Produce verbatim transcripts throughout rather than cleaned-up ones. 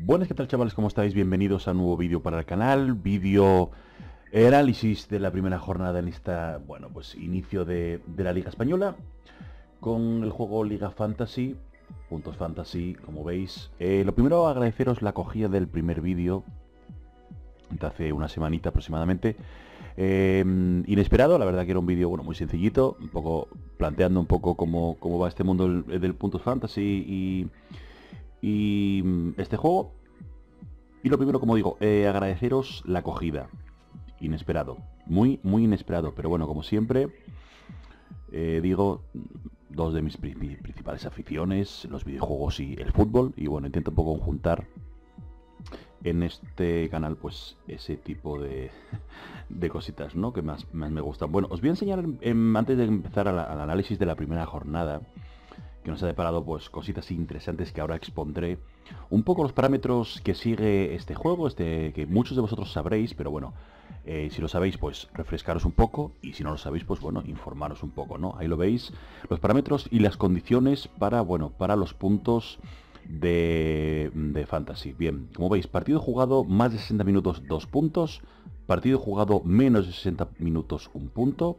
Buenas, ¿qué tal, chavales? ¿Cómo estáis? Bienvenidos a un nuevo vídeo para el canal. Vídeo análisis de la primera jornada en esta, bueno, pues inicio de, de la Liga Española con el juego Liga Fantasy, puntos Fantasy, como veis. Eh, lo primero, agradeceros la acogida del primer vídeo de hace una semanita aproximadamente. Eh, inesperado, la verdad que era un vídeo, bueno, muy sencillito, un poco planteando un poco cómo, cómo va este mundo del, del puntos Fantasy y... y este juego. Y lo primero, como digo, eh, agradeceros la acogida. Inesperado, muy muy inesperado, pero bueno, como siempre, eh, digo, dos de mis principales aficiones, los videojuegos y el fútbol, y bueno, intento un poco conjuntar en este canal pues ese tipo de, de cositas, ¿no? Que más, más me gustan. Bueno, os voy a enseñar, en, antes de empezar a la, al análisis de la primera jornada, que nos ha deparado pues cositas interesantes que ahora expondré, un poco los parámetros que sigue este juego, este que muchos de vosotros sabréis, pero bueno, eh, si lo sabéis pues refrescaros un poco, y si no lo sabéis pues bueno, informaros un poco, ¿no? Ahí lo veis, los parámetros y las condiciones para, bueno, para los puntos de, de Fantasy. Bien, como veis, partido jugado más de sesenta minutos, dos puntos, partido jugado menos de sesenta minutos, un punto,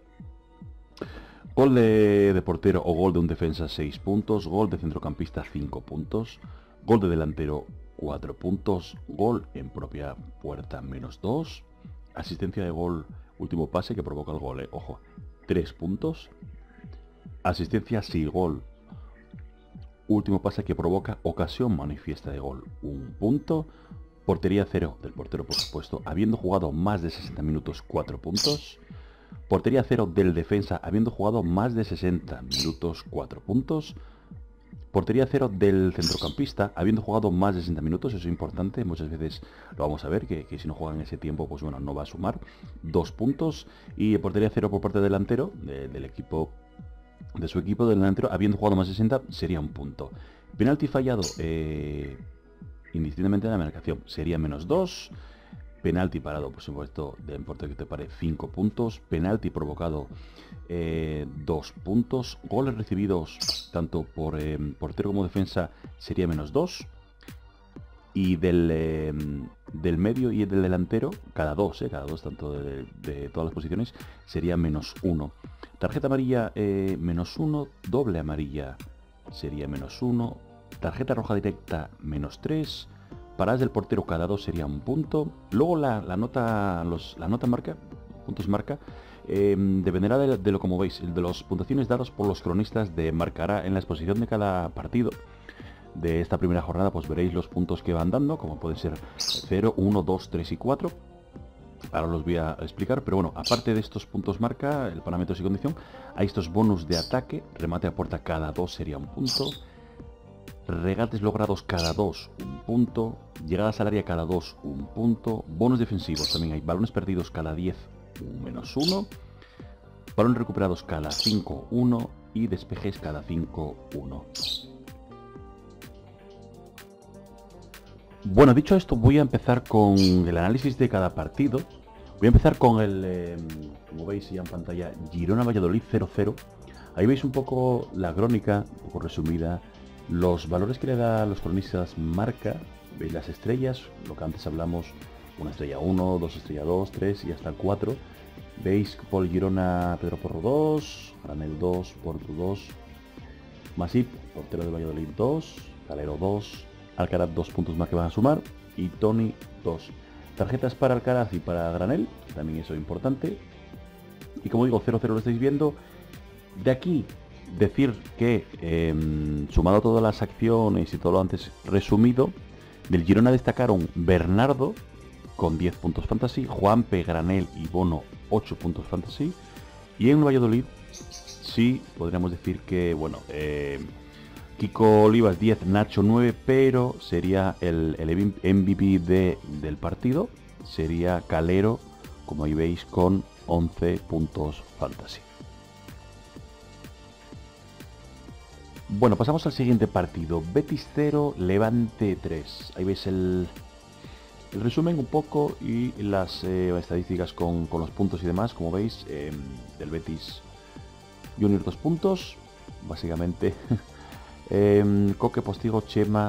gol de, de portero o gol de un defensa, seis puntos, gol de centrocampista, cinco puntos, gol de delantero, cuatro puntos, gol en propia puerta, menos dos, asistencia de gol, último pase que provoca el gol, eh, ojo, tres puntos, asistencia sí gol, último pase que provoca ocasión manifiesta de gol, un punto, portería cero del portero, por supuesto, habiendo jugado más de sesenta minutos, cuatro puntos, portería cero del defensa, habiendo jugado más de sesenta minutos, cuatro puntos. Portería cero del centrocampista, habiendo jugado más de sesenta minutos, eso es importante, muchas veces lo vamos a ver, que, que si no juegan ese tiempo, pues bueno, no va a sumar, dos puntos. Y portería cero por parte del delantero, de, del equipo, de su equipo del delantero, habiendo jugado más de sesenta, sería un punto. Penalti fallado, eh, indistintamente de la marcación, sería menos dos. Penalti parado, por supuesto, de importe que te pare, cinco puntos. Penalti provocado, eh, dos puntos. Goles recibidos tanto por eh, portero como defensa sería menos dos. Y del, eh, del medio y del delantero, cada dos, eh, cada dos, tanto de, de todas las posiciones, sería menos uno. Tarjeta amarilla, eh, menos uno. Doble amarilla sería menos uno. Tarjeta roja directa, menos tres. Paradas del portero cada dos sería un punto. Luego la, la nota los, la nota marca, puntos marca, eh, dependerá de, de lo, como veis, de las puntuaciones dadas por los cronistas de marcará en la exposición de cada partido de esta primera jornada. Pues veréis los puntos que van dando, como pueden ser cero, uno, dos, tres y cuatro. Ahora los voy a explicar, pero bueno, aparte de estos puntos marca, el parámetros y condición, hay estos bonus de ataque, remate a puerta cada dos sería un punto. Regates logrados cada dos, un punto. Llegadas al área cada dos, un punto. Bonos defensivos también hay. Balones perdidos cada diez, un menos uno. Balones recuperados cada cinco, uno. Y despejes cada cinco, uno. Bueno, dicho esto, voy a empezar con el análisis de cada partido. Voy a empezar con el, eh, como veis ya en pantalla, Girona-Valladolid cero cero. Ahí veis un poco la crónica, un poco resumida. Los valores que le da a los cronistas marca, veis las estrellas, lo que antes hablamos, una estrella uno, dos estrella dos, tres y hasta cuatro. Veis Paul Girona, Pedro Porro dos, Granel dos, Porto dos, Masip, portero de Valladolid dos, Calero dos, Alcaraz dos puntos más que van a sumar y Tony dos. Tarjetas para Alcaraz y para Granel, también eso es importante. Y como digo, cero cero lo estáis viendo. De aquí decir que, eh, sumado todas las acciones y todo lo antes resumido, del Girona destacaron Bernardo con diez puntos fantasy, Juanpe, Granel y Bono ocho puntos fantasy, y en Valladolid sí podríamos decir que, bueno, eh, Kiko Olivas diez, Nacho nueve, pero sería el, el M V P de, del partido, sería Calero, como ahí veis, con once puntos fantasy. Bueno, pasamos al siguiente partido. Betis cero, Levante tres. Ahí veis el, el resumen un poco y las eh, estadísticas con, con los puntos y demás. Como veis, eh, del Betis Junior dos puntos, básicamente. eh, Coque, Postigo, Chema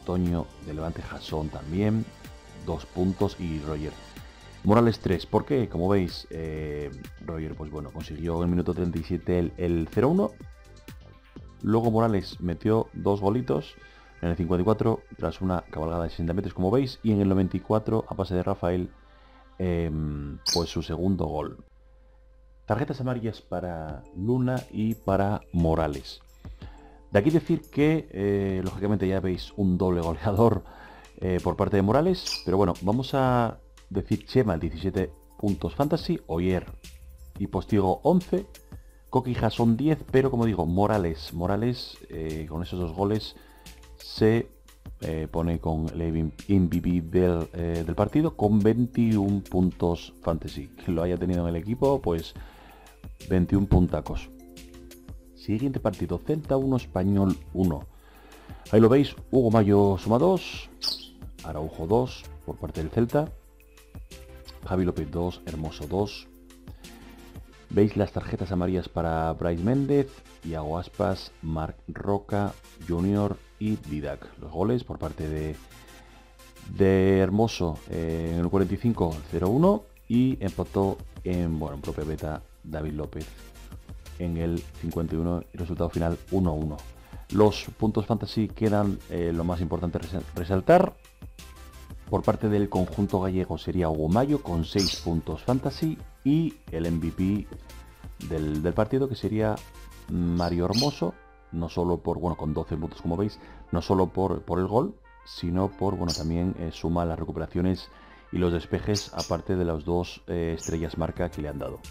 Toño de Levante, Jasón también, dos puntos, y Roger Morales tres. ¿Por qué? Como veis, eh, Roger, pues bueno, consiguió en el minuto treinta y siete el, el cero uno. Luego Morales metió dos golitos en el cincuenta y cuatro tras una cabalgada de sesenta metros, como veis, y en el noventa y cuatro, a pase de Rafael, eh, pues su segundo gol. Tarjetas amarillas para Luna y para Morales. De aquí decir que, eh, lógicamente ya veis un doble goleador eh, por parte de Morales, pero bueno, vamos a decir Chema diecisiete puntos fantasy, Oyer y Postigo once, Coqui Jasón diez, pero como digo, Morales, Morales eh, con esos dos goles se eh, pone con el M V P del, eh, del partido con veintiún puntos fantasy. Quien lo haya tenido en el equipo, pues veintiún puntacos. Siguiente partido, Celta uno, Español uno. Ahí lo veis, Hugo Mayo suma dos, Araujo dos por parte del Celta, Javi López dos, Hermoso dos. Veis las tarjetas amarillas para Brais Méndez, Iago Aspas, Marc Roca, Junior y Didac. Los goles por parte de, de Hermoso eh, en el cuarenta y cinco, cero uno, y empató en, bueno, en propia beta David López en el cincuenta y uno y resultado final uno uno. Los puntos fantasy quedan, eh, lo más importante resaltar. Por parte del conjunto gallego sería Hugo Mayo con seis puntos fantasy, y el M V P del, del partido, que sería Mario Hermoso, no solo por, bueno, con doce puntos como veis, no solo por, por el gol, sino por, bueno, también eh, suma las recuperaciones y los despejes, aparte de las dos eh, estrellas marca que le han dado.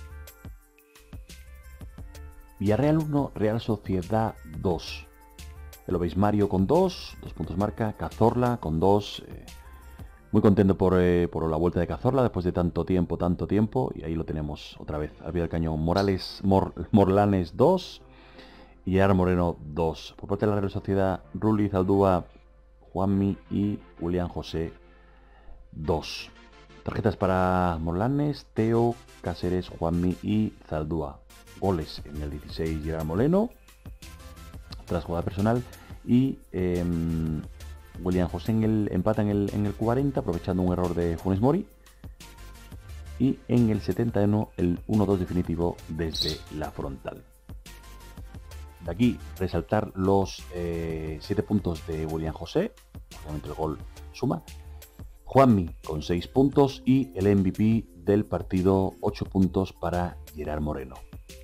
Villarreal uno, Real Sociedad dos. Lo veis, Mario con dos, dos puntos marca, Cazorla con dos. Eh, muy contento por, eh, por la vuelta de Cazorla después de tanto tiempo, tanto tiempo. Y ahí lo tenemos otra vez, al pie del cañón. Morales, Mor, Morlanes dos y Ar Moreno dos. Por parte de la Real Sociedad, Rulli, Zaldúa, Juanmi y William José dos. Tarjetas para Morlanes, Teo, Cáceres, Juanmi y Zaldúa. Goles en el dieciséis, Gerard Moreno tras jugada personal, y eh, William José en el empata en el, en el cuarenta, aprovechando un error de Funes Mori, y en el setenta y uno el uno dos definitivo desde la frontal. De aquí resaltar los siete puntos de William José, obviamente el gol suma, Juanmi con seis puntos, y el M V P del partido, ocho puntos para Gerard Moreno.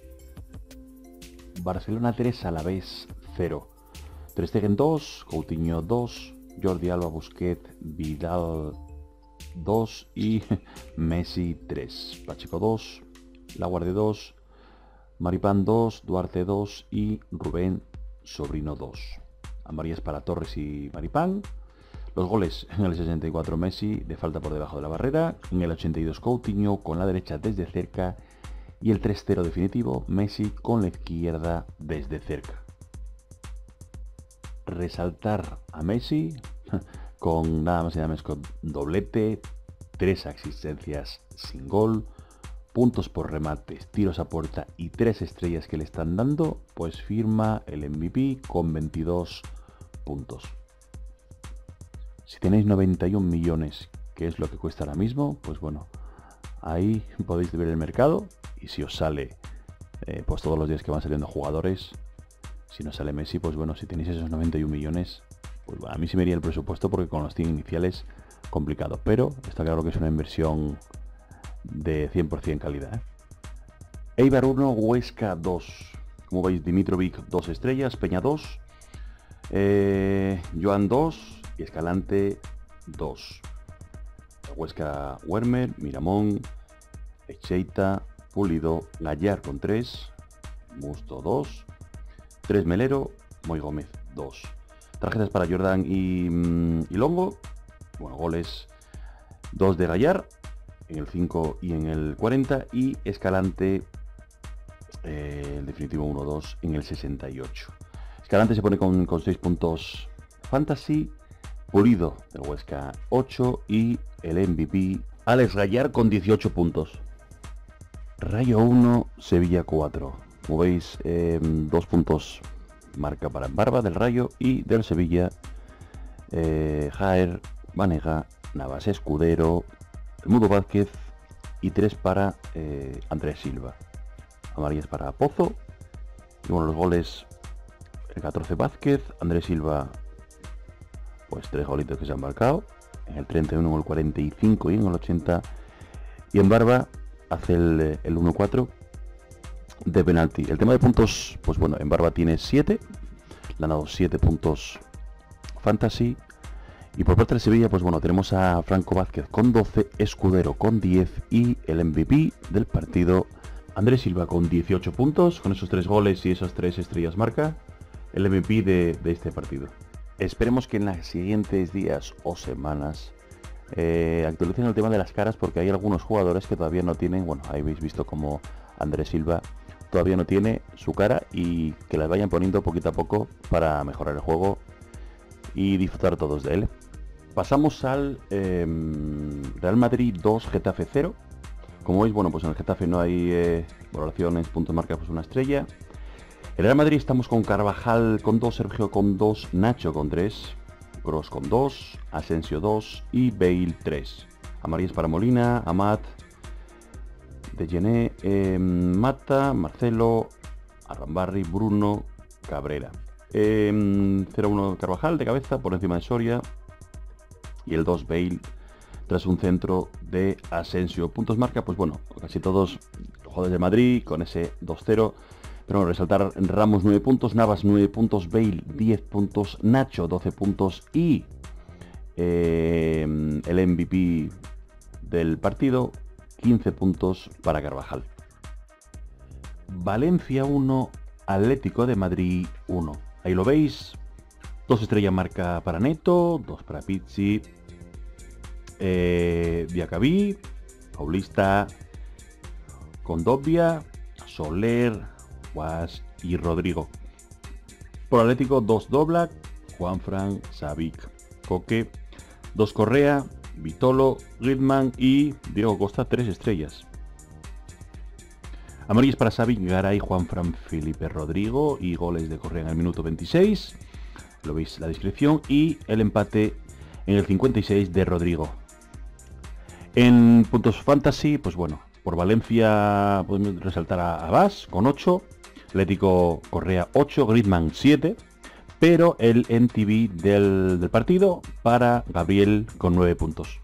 Barcelona tres, Alavés cero. Ter Stegen dos, Coutinho dos, Jordi Alba, Busquets, Vidal dos y Messi tres. Pacheco dos, Laguardia dos, Maripán dos, Duarte dos y Rubén Sobrino dos. Amarillas para Torres y Maripán. Los goles en el sesenta y cuatro, Messi de falta por debajo de la barrera. En el ochenta y dos, Coutinho con la derecha desde cerca. Y el tres cero definitivo, Messi con la izquierda desde cerca. Resaltar a Messi con nada más y nada menos con doblete, tres asistencias sin gol, puntos por remates, tiros a puerta y tres estrellas que le están dando, pues firma el M V P con veintidós puntos. Si tenéis noventa y un millones, que es lo que cuesta ahora mismo, pues bueno, ahí podéis ver el mercado. Y si os sale, eh, pues todos los días que van saliendo jugadores, si no sale Messi, pues bueno, si tenéis esos noventa y un millones, pues bueno, a mí sí me iría el presupuesto, porque con los cien iniciales complicado, pero está claro que es una inversión de cien por cien calidad, ¿eh? Eibar uno, Huesca dos. Como veis, Dimitrovic dos estrellas, Peña dos, eh, Joan dos y Escalante dos. Huesca, Wermer, Miramón, Echeita, Pulido, Gallar con tres, Musto dos, tres Melero, Moy Gómez dos. Tarjetas para Jordan y, y Longo. Bueno, goles dos de Gallar en el cinco y en el cuarenta, y Escalante eh, el definitivo uno dos en el sesenta y ocho. Escalante se pone con, con seis puntos fantasy, Pulido del Huesca ocho y el M V P Alex Gallar con dieciocho puntos. Rayo uno, Sevilla cuatro. Como veis, eh, dos puntos marca para Barba del Rayo, y del Sevilla eh, Jaer, Vanega, Navas Escudero, el Mudo Vázquez y tres para eh, Andrés Silva. Amarillas para Pozo. Y bueno, los goles, el catorce Vázquez, Andrés Silva, pues tres golitos que se han marcado, en el treinta y uno, en el cuarenta y cinco y en el ochenta. Y en Barba hace el, el uno cuatro de penalti. El tema de puntos, pues bueno, en Barba tiene siete, le han dado siete puntos Fantasy. Y por parte de Sevilla, pues bueno, tenemos a Franco Vázquez con doce, Escudero con diez y el M V P del partido, Andrés Silva, con dieciocho puntos, con esos tres goles y esas tres estrellas marca, el M V P de, de este partido. Esperemos que en los siguientes días o semanas eh, actualicen el tema de las caras, porque hay algunos jugadores que todavía no tienen, bueno, ahí habéis visto como Andrés Silva todavía no tiene su cara, y que las vayan poniendo poquito a poco para mejorar el juego y disfrutar todos de él. Pasamos al eh, Real Madrid dos, Getafe cero. Como veis, bueno, pues en el Getafe no hay eh, valoraciones, puntos marcados, pues una estrella. En el Real Madrid estamos con Carvajal con dos, Sergio con dos, Nacho con tres, Kroos con dos, Asensio dos y Bale tres. Amarillas para Molina, Amat, Degené, eh, Mata, Marcelo, Arrambarri, Bruno, Cabrera. Eh, cero uno Carvajal de cabeza por encima de Soria. Y el dos Bale tras un centro de Asensio. Puntos marca, pues bueno, casi todos los jugadores de Madrid con ese dos cero. Pero bueno, resaltar Ramos nueve puntos, Navas nueve puntos, Bale diez puntos, Nacho doce puntos y eh, el M V P del partido, quince puntos para Carvajal. Valencia uno, Atlético de Madrid uno. Ahí lo veis. Dos estrellas marca para Neto, dos para Pizzi, eh, Diacabí, Paulista, Condovia, Soler, Guas y Rodrigo. Por Atlético, dos Doblak, Juanfran, Savic, Coque, dos Correa, Vitolo, Griezmann y Diego Costa, tres estrellas. Amarillas para Savic, Garay, Juanfran, Felipe, Rodrigo y goles de Correa en el minuto veintiséis. Lo veis en la descripción, y el empate en el cincuenta y seis de Rodrigo. En puntos fantasy, pues bueno, por Valencia podemos resaltar a Abbas con ocho, Atlético Correa ocho, Griezmann siete, pero el M T V del, del partido para Gabriel con nueve puntos.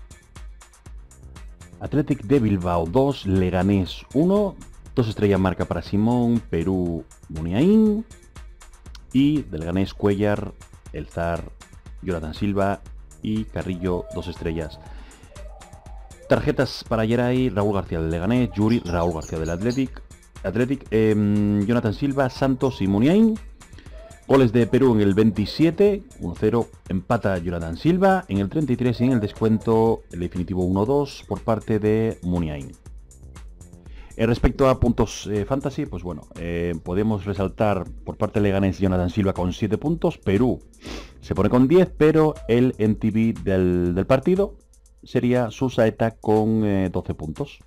Athletic de Bilbao dos, Leganés uno, dos estrellas marca para Simón, Perú, Muniain. Y del Leganés, Cuellar, El Zar, Jonathan Silva y Carrillo, dos estrellas. Tarjetas para Geray, Raúl García del Leganés, Yuri, Raúl García del Athletic, Athletic eh, Jonathan Silva, Santos y Muniain. Goles de Perú en el veintisiete, uno cero, empata Jonathan Silva. En el treinta y tres y en el descuento, el definitivo uno dos por parte de Muniain. Eh, respecto a puntos eh, fantasy, pues bueno, eh, podemos resaltar por parte de Leganés Jonathan Silva con siete puntos, Perú se pone con diez, pero el M T V del, del partido sería Susaeta con eh, doce puntos.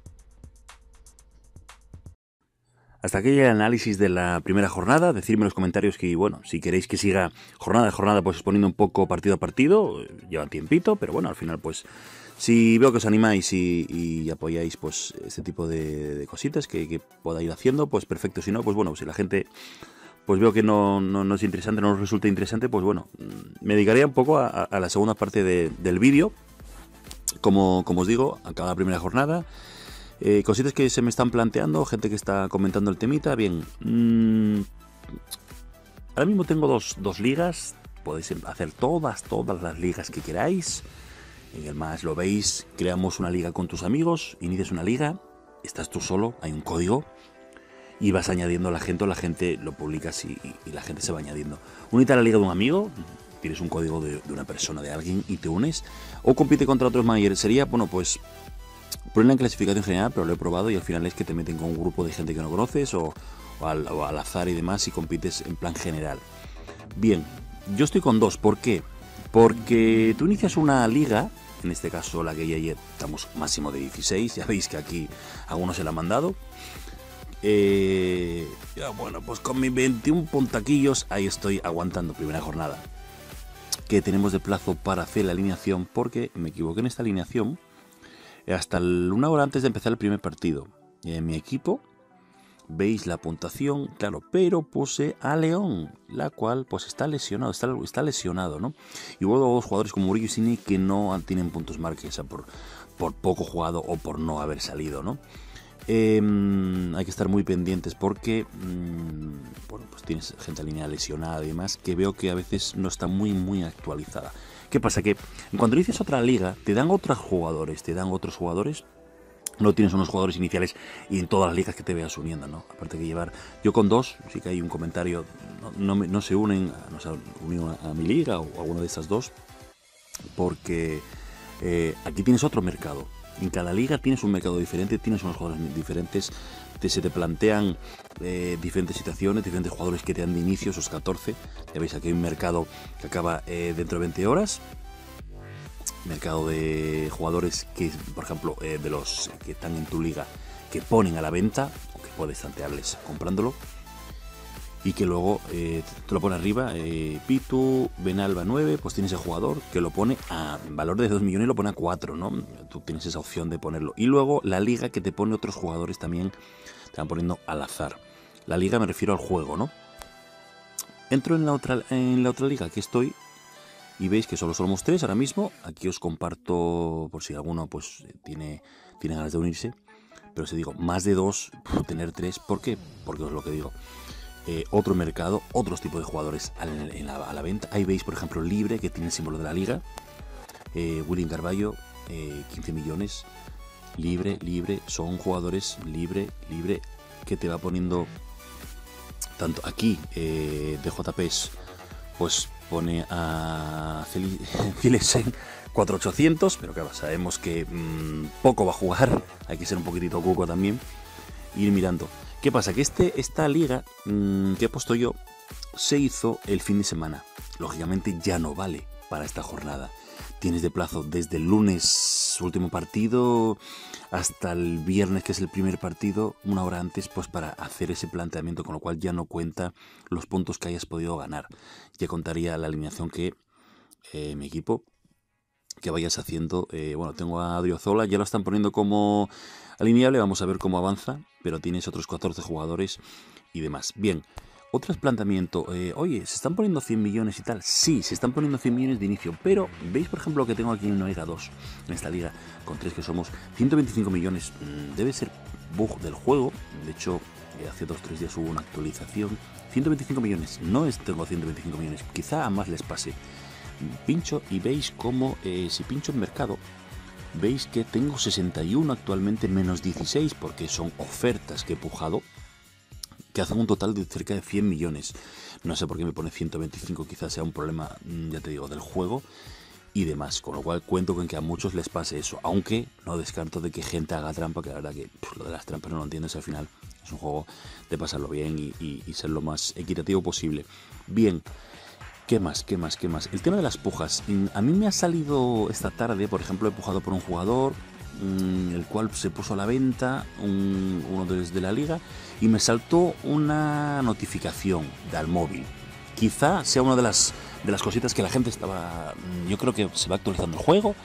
Hasta aquí el análisis de la primera jornada. Decidme en los comentarios que, bueno, si queréis que siga jornada a jornada, pues exponiendo un poco partido a partido, lleva tiempito, pero bueno, al final pues si veo que os animáis y, y apoyáis pues este tipo de, de cositas que, que pueda ir haciendo, pues perfecto. Si no, pues bueno, si la gente pues veo que no, no, no es interesante, no os resulta interesante, pues bueno, me dedicaría un poco a, a la segunda parte de, del vídeo. Como, como os digo, acaba la primera jornada. Eh, cositas que se me están planteando, gente que está comentando el temita. Bien, mmm, ahora mismo tengo dos, dos ligas. Podéis hacer todas, todas las ligas que queráis. En el más lo veis, creamos una liga con tus amigos, inicias una liga, estás tú solo, hay un código y vas añadiendo a la gente, o la gente lo publicas y, y, y la gente se va añadiendo. Únete a la liga de un amigo, tienes un código de, de una persona, de alguien, y te unes, o compite contra otros managers. Sería, bueno, pues ponerla en clasificación general, pero lo he probado y al final es que te meten con un grupo de gente que no conoces o, o, al, o al azar y demás, y compites en plan general. Bien, yo estoy con dos. ¿Por qué? Porque tú inicias una liga, en este caso la que ya ayer estamos máximo de dieciséis, ya veis que aquí algunos se la han mandado. Eh, ya, bueno, pues con mis veintiún puntaquillos ahí estoy aguantando primera jornada. que tenemos de plazo para hacer la alineación, porque me equivoqué en esta alineación hasta una hora antes de empezar el primer partido. En mi equipo veis la puntuación, claro, pero puse a León, la cual pues está lesionado, está, está lesionado, ¿no? Y luego dos jugadores como Murillo y Cine que no tienen puntos marques, o sea, por, por poco jugado o por no haber salido, ¿no? Eh, hay que estar muy pendientes porque mmm, bueno, pues tienes gente alineada lesionada y demás, que veo que a veces no está muy muy actualizada. ¿Qué pasa? Que cuando dices otra liga te dan otros jugadores, te dan otros jugadores, no tienes unos jugadores iniciales y en todas las ligas que te veas uniendo, ¿no? Aparte que llevar, yo con dos, sí que hay un comentario, no, no, me, no se unen, no se han unido a, a mi liga o a alguna de estas dos, porque eh, aquí tienes otro mercado. En cada liga tienes un mercado diferente, tienes unos jugadores diferentes, te, se te plantean eh, diferentes situaciones, diferentes jugadores que te dan de inicio, esos catorce. Ya veis, aquí hay un mercado que acaba eh, dentro de veinte horas. Mercado de jugadores que, por ejemplo, eh, de los que están en tu liga, que ponen a la venta, o que puedes tantearles comprándolo, y que luego eh, te lo pone arriba, eh, Pitu, Benalba nueve, pues tienes el jugador que lo pone a valor de dos millones y lo pone a cuatro, ¿no? Tú tienes esa opción de ponerlo. Y luego la liga que te pone otros jugadores también, te van poniendo al azar. La liga me refiero al juego, ¿no? Entro en la otra, en la otra liga que estoy y veis que solo somos tres ahora mismo. Aquí os comparto por si alguno pues tiene, tiene ganas de unirse. Pero si digo, más de dos, tener tres, ¿por qué? Porque es lo que digo. Eh, otro mercado, otros tipos de jugadores a la, en la, a la venta. Ahí veis, por ejemplo, Libre, que tiene el símbolo de la liga. Eh, William Carballo, eh, quince millones. Libre, libre, son jugadores libre, libre, que te va poniendo tanto aquí eh, de J Ps, pues pone a Filesen cuatro mil ochocientos, pero claro, sabemos que mmm, poco va a jugar, hay que ser un poquitito cuco también, ir mirando. ¿Qué pasa? Que este, esta liga mmm, que he puesto yo se hizo el fin de semana. Lógicamente ya no vale para esta jornada. Tienes de plazo desde el lunes, último partido, hasta el viernes, que es el primer partido, una hora antes, pues para hacer ese planteamiento, con lo cual ya no cuenta los puntos que hayas podido ganar. Ya contaría la alineación que eh, mi equipo, que vayas haciendo. Eh, bueno, tengo a Adriozola, ya lo están poniendo como alineable, vamos a ver cómo avanza, pero tienes otros catorce jugadores y demás. Bien. Otro planteamiento, eh, oye, ¿se están poniendo cien millones y tal? Sí, se están poniendo cien millones de inicio, pero veis, por ejemplo, que tengo aquí en Noega dos, en esta liga, con tres que somos, ciento veinticinco millones, mmm, debe ser bug del juego, de hecho, eh, hace dos o tres días hubo una actualización, ciento veinticinco millones, no es, tengo ciento veinticinco millones, quizá a más les pase. Pincho y veis cómo, eh, si pincho en mercado, veis que tengo sesenta y uno actualmente, menos dieciséis, porque son ofertas que he pujado, que hacen un total de cerca de cien millones. No sé por qué me pone ciento veinticinco, quizás sea un problema, ya te digo, del juego y demás. Con lo cual cuento con que a muchos les pase eso. Aunque no descarto de que gente haga trampa, que la verdad que pues, lo de las trampas no lo entiendes al final. Es un juego de pasarlo bien y, y, y ser lo más equitativo posible. Bien, ¿qué más? ¿Qué más? ¿Qué más? El tema de las pujas. A mí me ha salido esta tarde, por ejemplo, he pujado por un jugador, el cual se puso a la venta, un, uno desde la liga, y me saltó una notificación del móvil. Quizá sea una de las, de las cositas que la gente estaba... Yo creo que se va actualizando el juego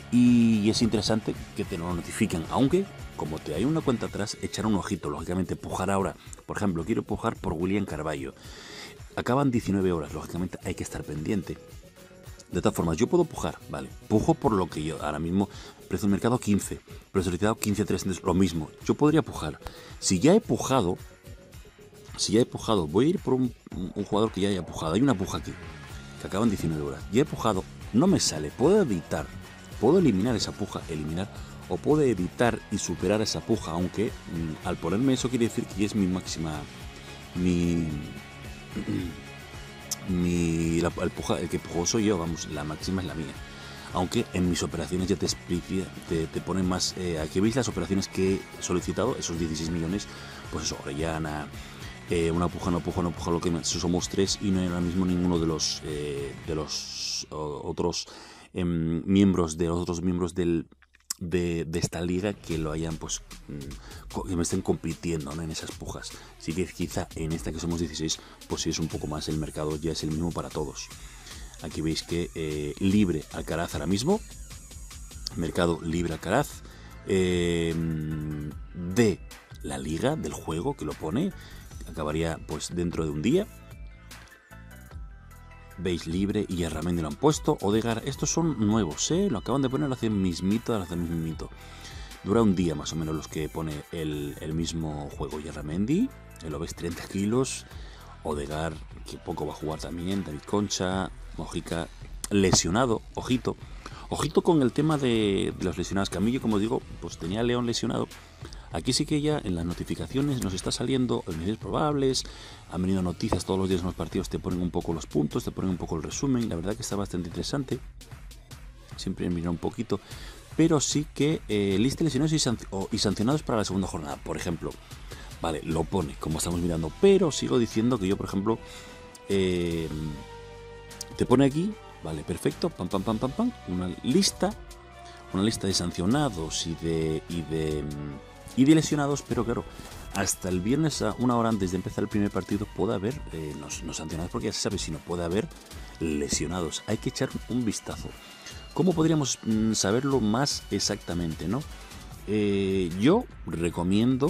y es interesante que te lo notifiquen, aunque como te hay una cuenta atrás, echar un ojito, lógicamente pujar ahora. Por ejemplo, quiero pujar por William Carballo. Acaban diecinueve horas, lógicamente hay que estar pendiente. De todas formas, yo puedo pujar, vale, pujo por lo que yo ahora mismo, precio del mercado quince, pero solicitado quince trescientos, lo mismo, yo podría pujar. Si ya he pujado, si ya he pujado, voy a ir por un, un jugador que ya haya pujado, hay una puja aquí, que acaba en diecinueve horas, ya he pujado, no me sale, puedo editar, puedo eliminar esa puja, eliminar, o puedo editar y superar esa puja, aunque mmm, al ponerme eso quiere decir que ya es mi máxima, mi... Mi, la, el, puja, el que pujó soy yo, vamos, la máxima es la mía. Aunque en mis operaciones ya te explica, te, te ponen más. Eh, aquí veis las operaciones que he solicitado, esos dieciséis millones, pues eso, Orellana, eh, una puja, no puja, no puja, lo que somos tres y no hay ahora mismo ninguno de los eh, de los o, otros eh, miembros de los otros miembros del De, de esta liga que lo hayan, pues, que me estén compitiendo, ¿no?, en esas pujas. Así que quizá en esta que somos dieciséis, pues sí es un poco más, el mercado ya es el mismo para todos. Aquí veis que eh, libre Alcaraz ahora mismo, mercado libre Alcaraz, eh, de la liga, del juego que lo pone, acabaría pues dentro de un día. Veis libre y Yarramendi lo han puesto. Odegaard, estos son nuevos, ¿eh? Lo acaban de poner hace mismito, hace mismito. Dura un día más o menos los que pone el, el mismo juego. Yarramendi, lo veis, treinta kilos. Odegaard, que poco va a jugar también. David Concha, Mojica, lesionado, ojito. Ojito con el tema de, de los lesionados. Que a mí, yo como digo, pues tenía a León lesionado. Aquí sí que ya en las notificaciones nos está saliendo medidas probables, han venido noticias todos los días en los partidos, te ponen un poco los puntos, te ponen un poco el resumen, la verdad que está bastante interesante, siempre mira un poquito, pero sí que eh, lista de lesionados y, sanc o, y sancionados para la segunda jornada, por ejemplo, vale, lo pone como estamos mirando, pero sigo diciendo que yo, por ejemplo, eh, te pone aquí, vale, perfecto, pam, pam, pam, pam, pam, una lista, una lista de sancionados y de... Y de y de lesionados, pero claro, hasta el viernes a una hora antes de empezar el primer partido puede haber, eh, no, no sancionados porque ya se sabe, sino puede haber lesionados. Hay que echar un vistazo. ¿Cómo podríamos mm, saberlo más exactamente, no? Eh, yo recomiendo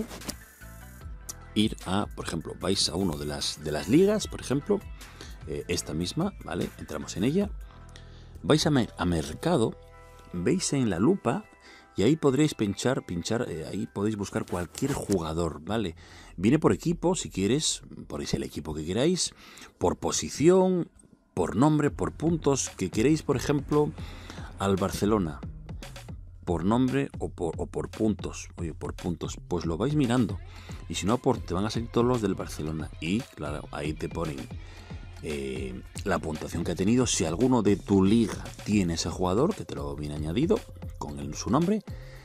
ir a, por ejemplo, vais a uno de las, de las ligas, por ejemplo, eh, esta misma, ¿vale? Entramos en ella, vais a, me a mercado, veis en la lupa, y ahí podréis pinchar, pinchar, eh, ahí podéis buscar cualquier jugador, ¿vale? Viene por equipo, si quieres, ponéis el equipo que queráis, por posición, por nombre, por puntos, que queréis, por ejemplo, al Barcelona, por nombre o por, o por puntos, oye, por puntos, pues lo vais mirando, y si no, por, te van a salir todos los del Barcelona, y claro, ahí te ponen eh, la puntuación que ha tenido, si alguno de tu liga tiene ese jugador, que te lo viene añadido, con el, su nombre,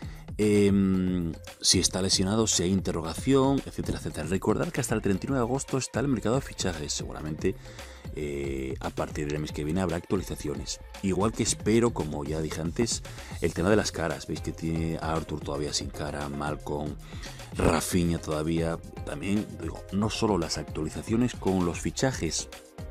eh, si está lesionado, si hay interrogación, etcétera, etcétera. Recordar que hasta el treinta y uno de agosto está el mercado de fichajes, seguramente eh, a partir del mes que viene habrá actualizaciones. Igual que espero, como ya dije antes, el tema de las caras, veis que tiene a Arthur todavía sin cara, Malcolm, Rafinha todavía, también digo, no solo las actualizaciones con los fichajes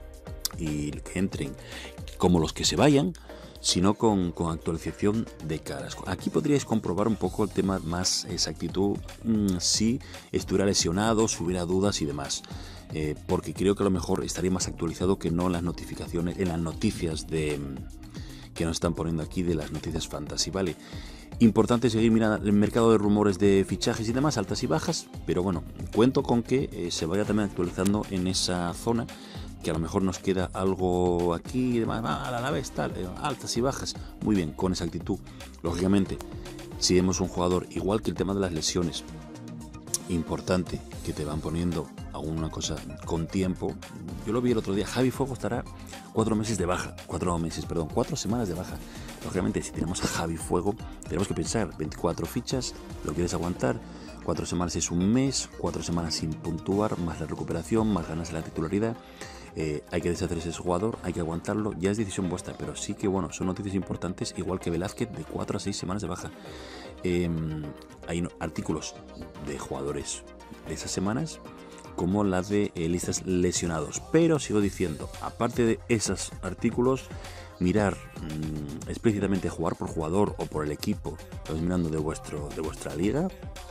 y que entren como los que se vayan, sino con, con actualización de caras. Aquí podríais comprobar un poco el tema más exactitud, mmm, si estuviera lesionado, si hubiera dudas y demás, eh, porque creo que a lo mejor estaría más actualizado que no en las notificaciones, en las noticias de que nos están poniendo aquí de las noticias fantasy, ¿vale? Importante seguir mirando el mercado de rumores de fichajes y demás, altas y bajas, pero bueno, cuento con que eh, se vaya también actualizando en esa zona, que a lo mejor nos queda algo aquí y demás, ah, a la vez, tal, eh, altas y bajas, muy bien, con exactitud. Lógicamente, si vemos un jugador, igual que el tema de las lesiones, importante que te van poniendo alguna cosa con tiempo. Yo lo vi el otro día, Javi Fuego estará cuatro meses de baja, cuatro meses, perdón, cuatro semanas de baja. Lógicamente, si tenemos a Javi Fuego, tenemos que pensar, veinticuatro fichas, lo quieres aguantar, cuatro semanas es un mes, cuatro semanas sin puntuar, más la recuperación, más ganas de la titularidad. Eh, hay que deshacerse ese jugador, hay que aguantarlo, ya es decisión vuestra, pero sí que bueno, son noticias importantes, igual que Velázquez, de cuatro a seis semanas de baja. Eh, hay artículos de jugadores de esas semanas, como la de eh, listas lesionados, pero sigo diciendo, aparte de esos artículos, mirar mmm, explícitamente jugar por jugador o por el equipo, estáis mirando de, vuestro, de vuestra liga,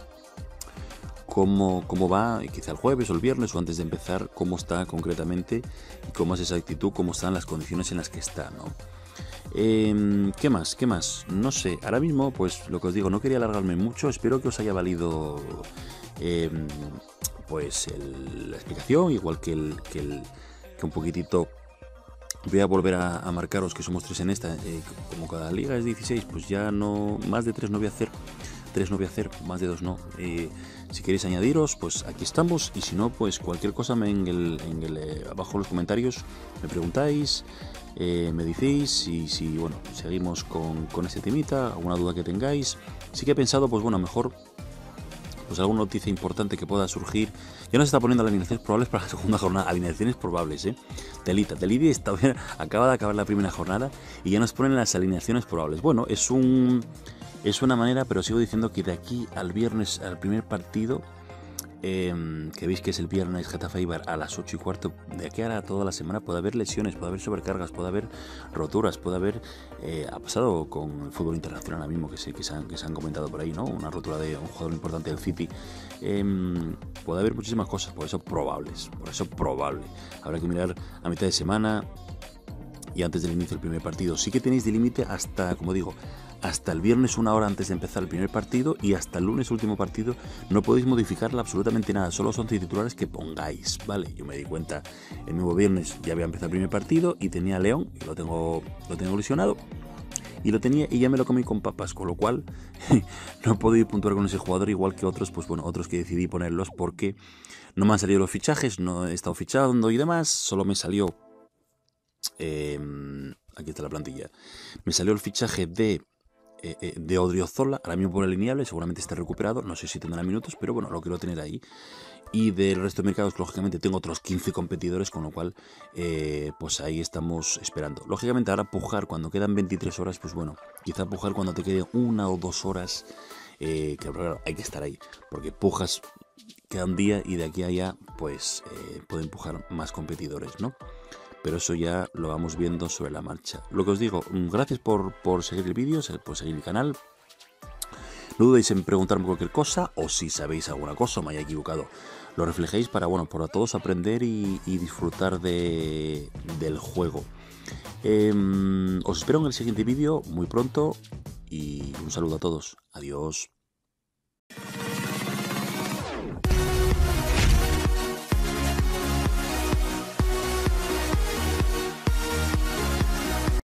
Cómo, cómo va, quizá el jueves o el viernes o antes de empezar, cómo está concretamente y cómo es esa actitud, cómo están las condiciones en las que está, ¿no? Eh, ¿Qué más? ¿Qué más? No sé, ahora mismo, pues lo que os digo, no quería alargarme mucho, espero que os haya valido eh, pues el, la explicación, igual que, el, que, el, que un poquitito. Voy a volver a, a marcaros que somos tres en esta, eh, como cada liga es dieciséis, pues ya no, más de tres no voy a hacer. Tres no voy a hacer, más de dos no. Eh, si queréis añadiros, pues aquí estamos. Y si no, pues cualquier cosa me en el, en el, eh, abajo en los comentarios me preguntáis, eh, me decís. Y si, bueno, seguimos con, con ese temita, alguna duda que tengáis. Sí que he pensado, pues bueno, mejor pues alguna noticia importante que pueda surgir. Ya nos está poniendo alineaciones probables para la segunda jornada. Alineaciones probables, ¿eh? Telita, Telita está, acaba de acabar la primera jornada y ya nos ponen las alineaciones probables. Bueno, es un... Es una manera, pero sigo diciendo que de aquí al viernes, al primer partido, eh, que veis que es el viernes Getafe Eibar a las ocho y cuarto, de aquí a toda la semana puede haber lesiones, puede haber sobrecargas, puede haber roturas, puede haber, eh, ha pasado con el fútbol internacional ahora mismo, que, se, que, se han, que se han comentado por ahí, ¿no? Una rotura de un jugador importante del City. Eh, puede haber muchísimas cosas, por eso probables, por eso probable. Habrá que mirar a mitad de semana y antes del inicio del primer partido. Sí que tenéis de límite hasta, como digo, hasta el viernes una hora antes de empezar el primer partido, y hasta el lunes último partido no podéis modificarla absolutamente nada, solo los once titulares que pongáis, ¿vale? Yo me di cuenta el nuevo viernes, ya había empezado el primer partido y tenía a León, y lo tengo, lo tengo lesionado, y lo tenía y ya me lo comí con papas, con lo cual no he podido puntuar con ese jugador, igual que otros, pues bueno, otros que decidí ponerlos porque no me han salido los fichajes, no he estado fichando y demás, solo me salió, eh, aquí está la plantilla, me salió el fichaje de Eh, eh, de Odriozola, ahora mismo por el lineable, seguramente esté recuperado, no sé si tendrá minutos, pero bueno, lo quiero tener ahí. Y del resto de mercados, lógicamente, tengo otros quince competidores, con lo cual, eh, pues ahí estamos esperando. Lógicamente, ahora pujar cuando quedan veintitrés horas, pues bueno, quizá pujar cuando te quede una o dos horas, eh, que claro, hay que estar ahí, porque pujas, queda un día y de aquí a allá, pues eh, pueden pujar más competidores, ¿no? Pero eso ya lo vamos viendo sobre la marcha. Lo que os digo, gracias por, por seguir el vídeo, por seguir el canal. No dudéis en preguntarme cualquier cosa, o si sabéis alguna cosa o me haya equivocado, lo reflejéis para, bueno, para todos aprender y, y disfrutar de, del juego. Eh, os espero en el siguiente vídeo muy pronto y un saludo a todos. Adiós.